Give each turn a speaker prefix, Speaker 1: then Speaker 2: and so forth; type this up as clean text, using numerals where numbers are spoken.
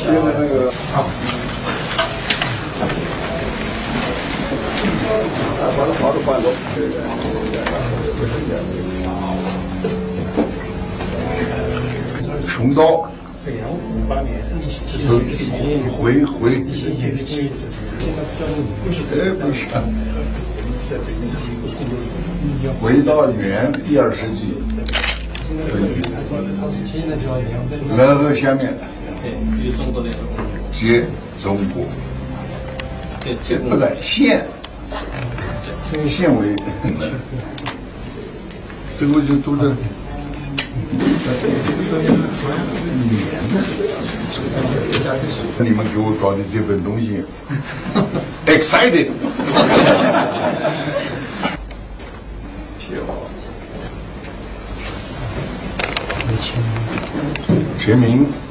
Speaker 1: 切的那个啊。把它刨着拌着。穷刀。回，哎，不是。回到元第2世纪。然后下面。
Speaker 2: 对，与中国的
Speaker 1: 接中国。不对，县为，这个就读的你们给我搞的这本东西 ，excited。全名。